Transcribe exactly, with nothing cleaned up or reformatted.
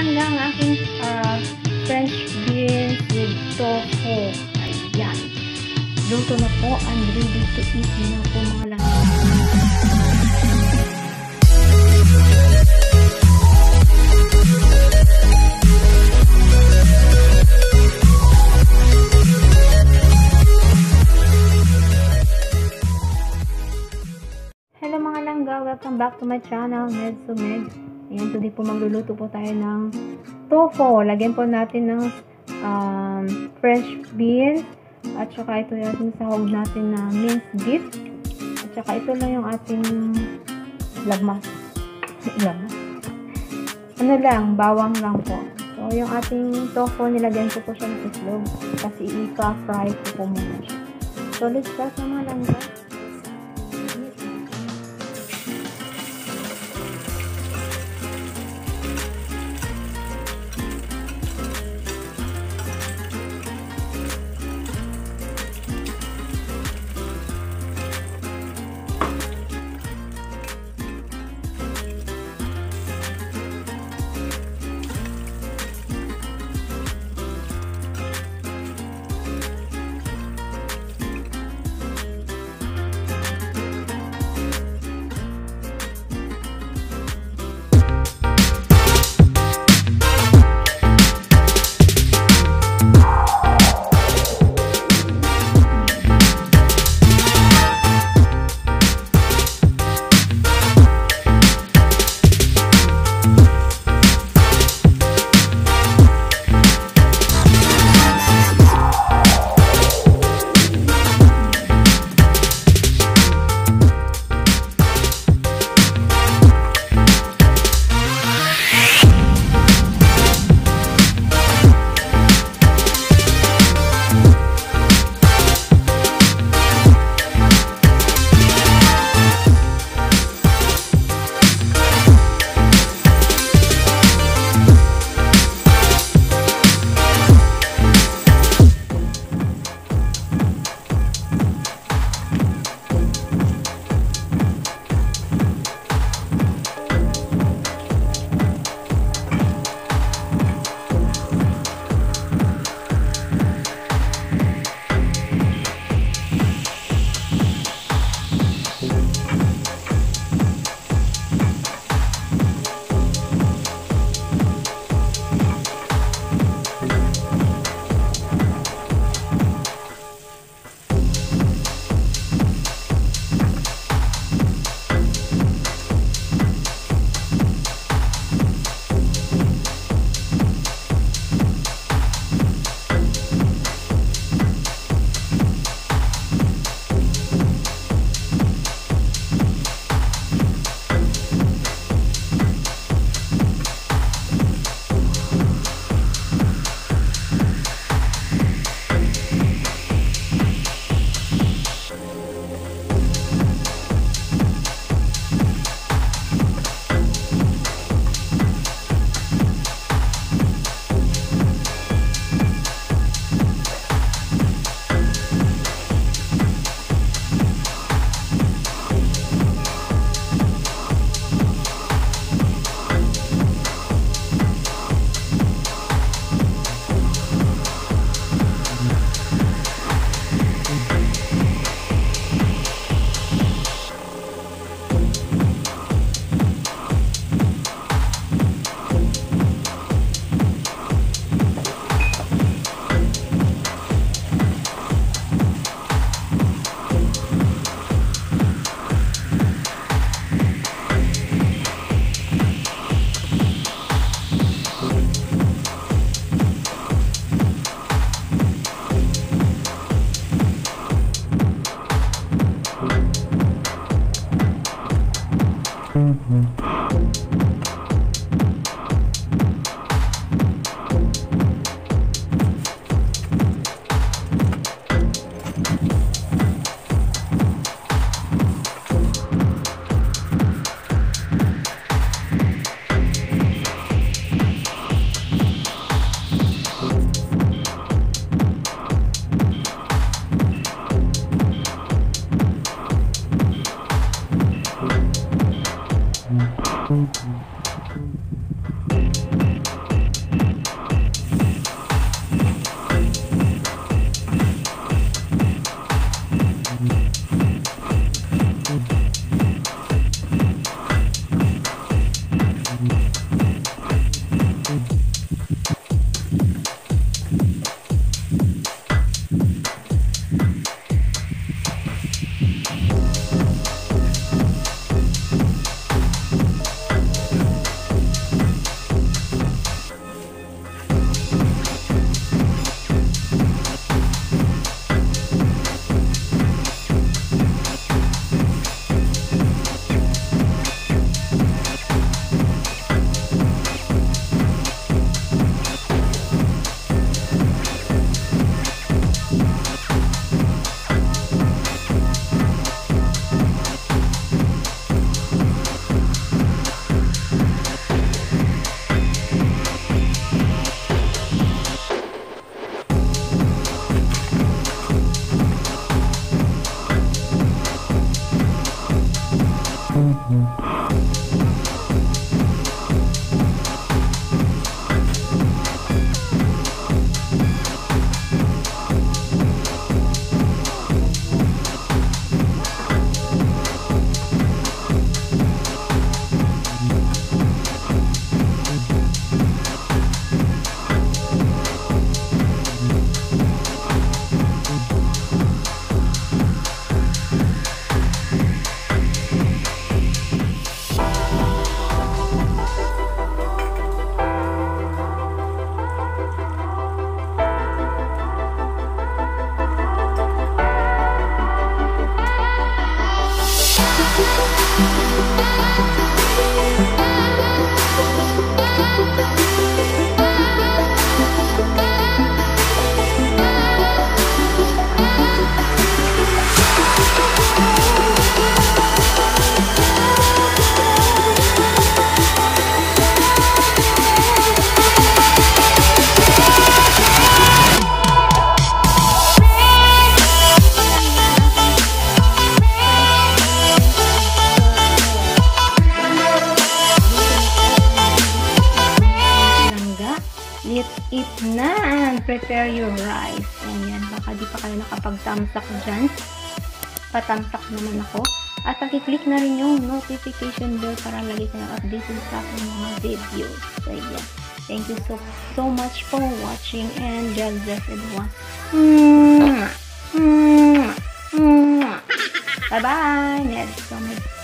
langga ang aking uh, French beans with tofu. Ayan. Luto na po and ready to eat na po mga langga. Hello mga langga, welcome back to my channel, Med to Med. Ayan, today po magluluto po tayo ng tofu. Lagyan po natin ng um, fresh beans. At saka ito yung sahog natin na minced beef. At saka ito lang yung ating lagmas. Lagmas. Ano lang, bawang lang po. So, yung ating tofu, nilagyan ko po siya ng islog. Kasi i-fry ko po muna siya. So, let's start na mga langga. let's eat na and prepare your rice. Ayan, baka di pa kayo nakapag-thumbs-up dyan. Pa-thumbs-up naman ako. At pag-click na rin yung notification bell para lagi kayo updated sa aking mga videos. So, yeah. Thank you so, so much for watching and God bless everyone. Bye-bye. Next comment.